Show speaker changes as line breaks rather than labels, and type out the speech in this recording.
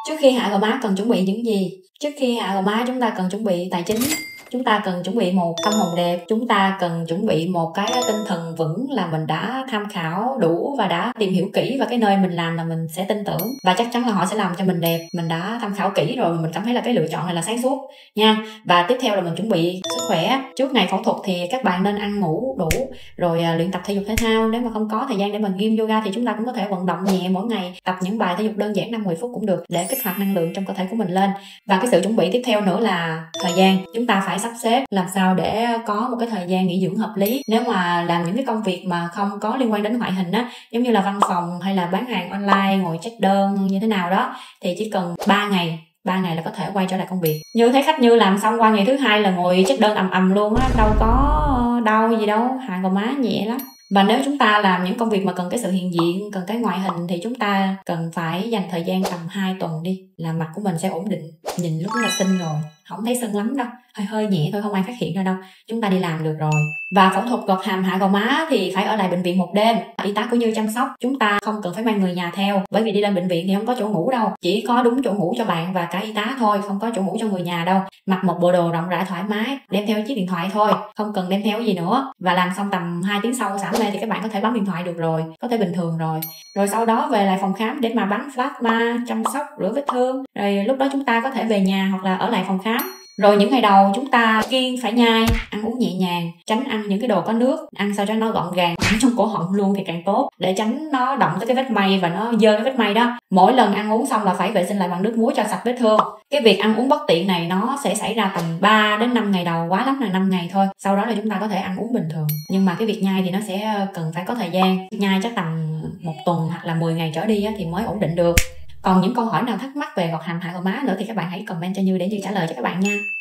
Trước khi hạ gò má cần chuẩn bị những gì? Trước khi hạ gò má chúng ta cần chuẩn bị tài chính, chúng ta cần chuẩn bị một tâm hồn đẹp, chúng ta cần chuẩn bị một cái tinh thần vững là mình đã tham khảo đủ và đã tìm hiểu kỹ và cái nơi mình làm là mình sẽ tin tưởng và chắc chắn là họ sẽ làm cho mình đẹp. Mình đã tham khảo kỹ rồi, mình cảm thấy là cái lựa chọn này là sáng suốt nha. Và tiếp theo là mình chuẩn bị sức khỏe. Trước ngày phẫu thuật thì các bạn nên ăn ngủ đủ, rồi luyện tập thể dục thể thao. Nếu mà không có thời gian để mình gym yoga thì chúng ta cũng có thể vận động nhẹ mỗi ngày, tập những bài thể dục đơn giản 5-10 phút cũng được để kích hoạt năng lượng trong cơ thể của mình lên. Và cái sự chuẩn bị tiếp theo nữa là thời gian. Chúng ta phải sắp xếp làm sao để có một cái thời gian nghỉ dưỡng hợp lý. Nếu mà làm những cái công việc mà không có liên quan đến ngoại hình á, giống như là văn phòng hay là bán hàng online, ngồi check đơn như thế nào đó, thì chỉ cần 3 ngày là có thể quay trở lại công việc. Như thấy khách Như làm xong qua ngày thứ 2 là ngồi check đơn ầm luôn á, đâu có đau gì đâu, hạ gò má nhẹ lắm. Và nếu chúng ta làm những công việc mà cần cái sự hiện diện, cần cái ngoại hình thì chúng ta cần phải dành thời gian tầm 2 tuần đi, là mặt của mình sẽ ổn định. Nhìn lúc đó là xinh rồi, không thấy sưng lắm đâu, hơi nhẹ thôi, không ai phát hiện ra đâu, chúng ta đi làm được rồi. Và phẫu thuật gọt hàm hạ gò má thì phải ở lại bệnh viện 1 đêm. Y tá của Như chăm sóc, chúng ta không cần phải mang người nhà theo, bởi vì đi lên bệnh viện thì không có chỗ ngủ đâu, chỉ có đúng chỗ ngủ cho bạn và cả y tá thôi, không có chỗ ngủ cho người nhà đâu. Mặc một bộ đồ rộng rãi thoải mái, đem theo chiếc điện thoại thôi, không cần đem theo gì nữa. Và làm xong tầm 2 tiếng sau xả mê thì các bạn có thể bấm điện thoại được rồi, có thể bình thường rồi. Rồi sau đó về lại phòng khám để mà bắn plasma, chăm sóc, rửa vết thương. Rồi lúc đó chúng ta có thể về nhà hoặc là ở lại phòng khám. Rồi những ngày đầu chúng ta kiêng phải nhai, ăn uống nhẹ nhàng, tránh ăn những cái đồ có nước, ăn sao cho nó gọn gàng, ăn trong cổ họng luôn thì càng tốt, để tránh nó động tới cái vết may và nó dơ cái vết may đó. Mỗi lần ăn uống xong là phải vệ sinh lại bằng nước muối cho sạch vết thương. Cái việc ăn uống bất tiện này nó sẽ xảy ra tầm 3 đến 5 ngày đầu, quá lắm là 5 ngày thôi. Sau đó là chúng ta có thể ăn uống bình thường. Nhưng mà cái việc nhai thì nó sẽ cần phải có thời gian, nhai chắc tầm 1 tuần hoặc là 10 ngày trở đi thì mới ổn định được. Còn những câu hỏi nào thắc mắc về gọt hàm hạ gò má nữa thì các bạn hãy comment cho Như để Như trả lời cho các bạn nha.